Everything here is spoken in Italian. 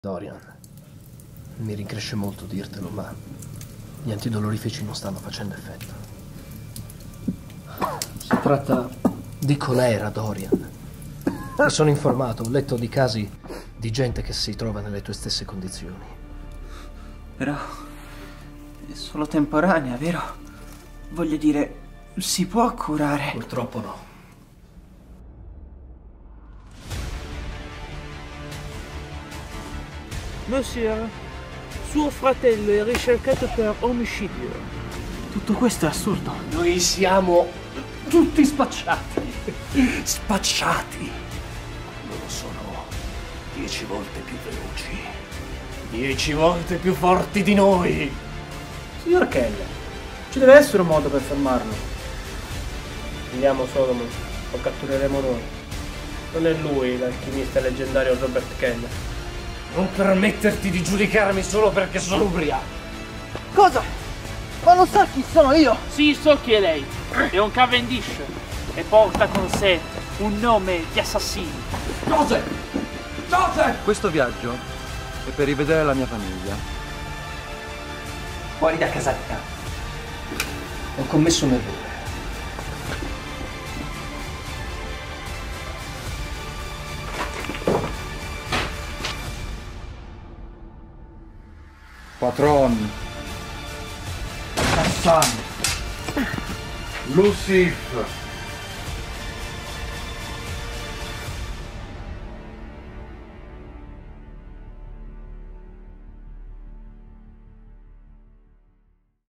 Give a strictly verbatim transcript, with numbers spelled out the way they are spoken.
Dorian, mi rincresce molto dirtelo, ma gli antidolorifici non stanno facendo effetto. Si tratta di colera, Dorian. Mi sono informato, ho letto di casi di gente che si trova nelle tue stesse condizioni. Però è solo temporanea, vero? Voglio dire, si può curare? Purtroppo no. Monsieur, suo fratello è ricercato per omicidio. Tutto questo è assurdo. Noi siamo tutti spacciati. Spacciati. Loro sono dieci volte più veloci. Dieci volte più forti di noi. Signor Keller, ci deve essere un modo per fermarlo. Andiamo Solomon, lo cattureremo noi. Non è lui l'alchimista leggendario Robert Keller. Non permetterti di giudicarmi solo perché sono ubriaco. Cosa? Ma non sa chi sono io? Sì, so chi è lei. È un Cavendish e porta con sé un nome di assassino. Joseph! Joseph! Questo viaggio è per rivedere la mia famiglia. Fuori da casa mia. Ho commesso un errore. Patron, Hassan, Lucif,